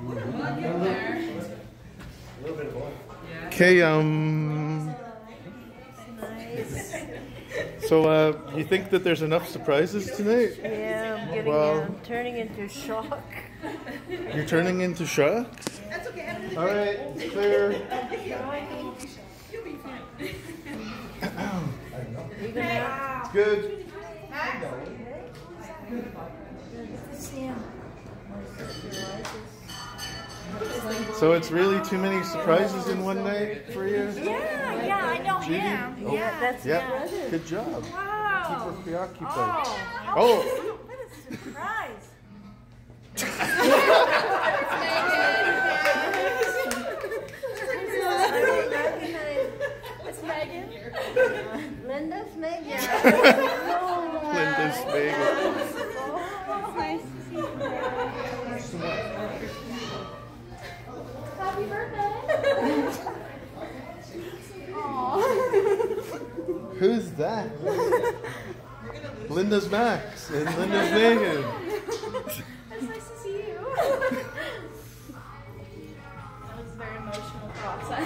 Okay, so you think that there's enough surprises tonight? Yeah, I'm turning into shock. You're turning into shock? That's okay. All right, it's clear. It's good. So it's really too many surprises in one night for you? Yeah, I know Judy? him. Oh, Yeah, that's yeah. Good job. Wow. Keep her preoccupied. Oh, what a surprise. It's Megan. Linda's Megan. Linda's Megan. Nice to see you. Happy birthday. Who's that? Linda's Max and Linda's Megan. It's nice to see you. That was a very emotional process.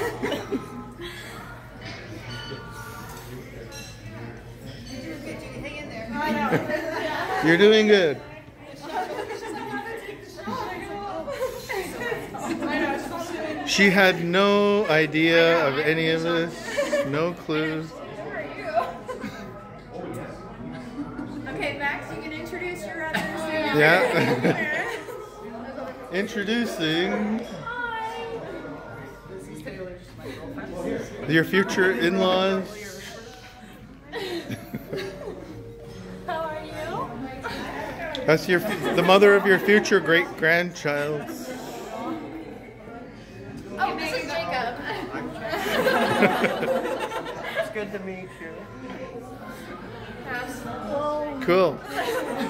You're doing good, Judy. Hang in there. I know. You're doing good. She had no idea of any of this, no clues. Okay, Max, you can introduce your others. Yeah. Introducing your future in-laws. How are you? That's the mother of your future great-grandchild. Oh, this is Jacob. It's good to meet you. Cool.